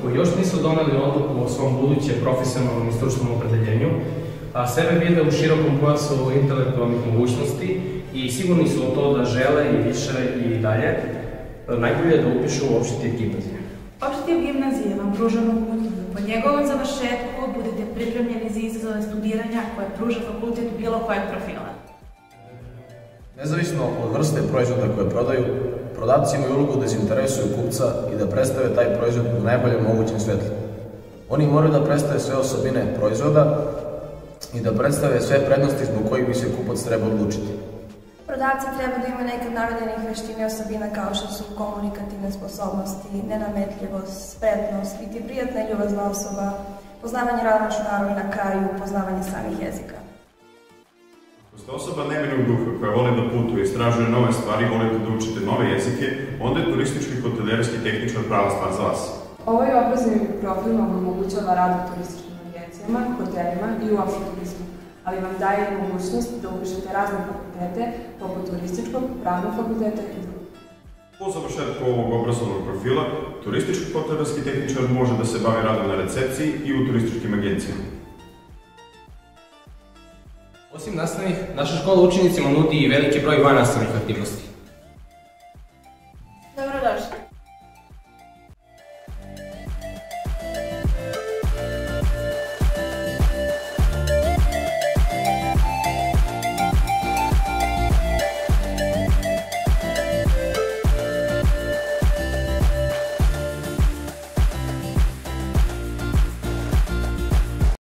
koji još nisu doneli odluku o svom budućem profesionalnom i stručnom opredeljenju, a sebe vide u širokom pojasu intelektualnih mogućnosti i sigurni su u to da žele i više i dalje, najbolje je da upišu opšti tip gimnazije. Opšti tip gimnazije vam pruža mogućnost da po njegovom završetku budete pripremljeni za izazove studiranja koje pruža fakultet bilo kojeg profila. Nezavisno od vrste proizvoda koje prodaju, prodavci imaju ulogu da zainteresuju kupca i da predstave taj proizvod u najboljem mogućem svetlu. Oni moraju da predstave sve osobine proizvoda i da predstave sve prednosti zbog kojih bi se kupac trebao odlučiti. Prodavci treba da imaju nekad navedenih veština i osobina kao što su komunikativne sposobnosti, nenametljivost, spretnost, biti prijatna i ljubazna osoba, poznavanje računara i na kraju poznavanje samih jezika. Ako ste osoba nemirnog duha koja voli da putuje, istražuje nove stvari, volite da učite nove jezike, onda je turistički hotelijerski tehničar prava stvar za vas. Ovaj obrazovni profil vam omogućava rad u turističkim agencijama, hotelima i uopšte turizmu, ali vam daje i mogućnost da upišete razne fakultete, poput turističkog, pravnog fakulteta i drugog. Po završetku ovog obrazovnog profila, turistički hotelijerski tehničar može da se bavi radom na recepciji i u turističkim agencijama. Osim nastavnih, naša škola učenicima nudi i veliki broj vannastavnih aktivnosti.